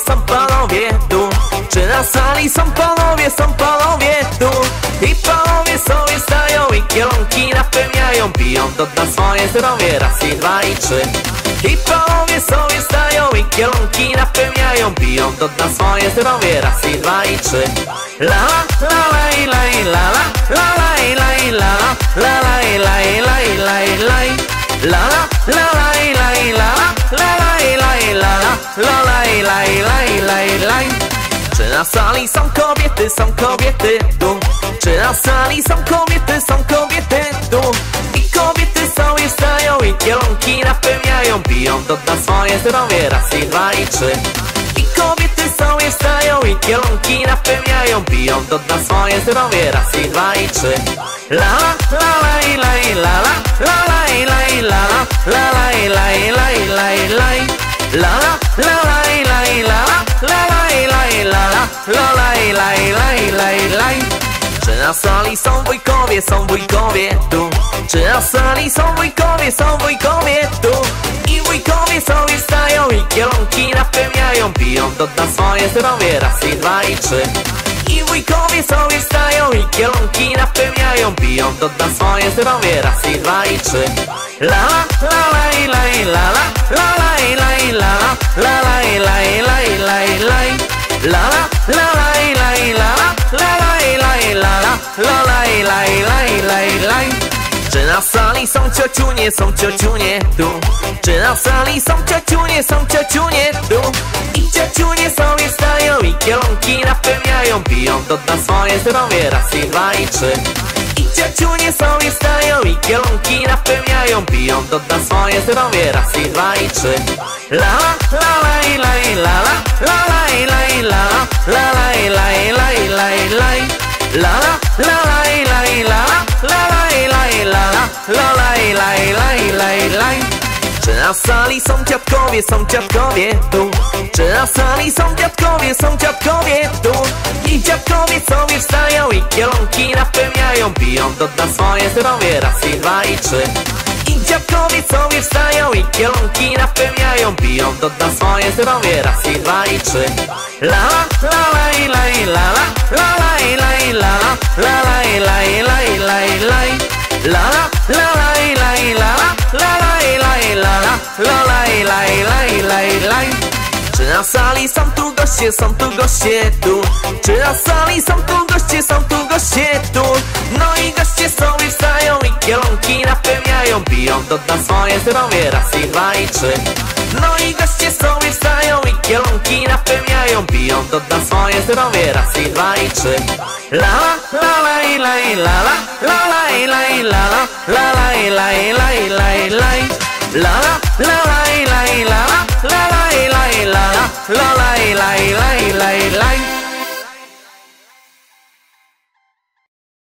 tu. Czy na sali są panowie tu. I panowie sobie stają i kielonki napełniają. Piją to na swoje zdrowie, raz i dwa i trzy. I panowie sobie stają i kielonki napełniają. Piją to na swoje zdrowie, raz i dwa i trzy. La la la la la la la la la la la la la la la la la la. Czy na sali są kobiety tu. Czy na sali są kobiety tu. I kobiety sobie stają i kielonki napełniają. Piją to na swoje zdrowie, raz i dwa i trzy. I kobiety sobie stają i kielonki napełniają. Piją to na swoje zdrowie, raz i dwa i trzy. La la la la la la la la la la la la la la la la la la. Czy na sali są wujkowie tu. Czy na sali są wujkowie tu. I wujkowie sobie stają i kielonki napełniają. Piją to na swoje zdrowie, raz i dwa i trzy. I wujkowie sobie stają i kielonki napełniają. Piją to na swoje zdrowie, raz i dwa i trzy. La la la la la la la la la la la la la la. Czy na sali są ciociunie tu. Czy na sali są ciociunie tu. I ciociunie sobie stają i kielonki napełniają. Piją to na swoje zdrowie, raz i dwa i trzy. I ciociunie sobie stają i kielonki napełniają. Piją to na swoje zdrowie, raz i dwa i trzy. La la la la la la la la la la la la la. Czy na sali są dziadkowie tu. Czy na sali są dziadkowie tu. I dziadkowie sobie wstają i kielonki napełniają. Piją to na swoje zdrowie, raz i dwa i trzy. I dziadkowie sobie wstają i kielonki napełniają. Piją to na swoje zdrowie, raz i dwa i trzy. La la la la la la la la la. Czy na sali są tu goście tu. Czy na sali są tu goście tu. No i goście sobie wstają i kielonki napełniają. Piją to na swoje zdrowie, raz i dwa i trzy. No i goście sobie wstają i kielonki napełniają. Piją to na swoje zdrowie, raz i dwa i trzy. La la la la la la la la la la la la la la la.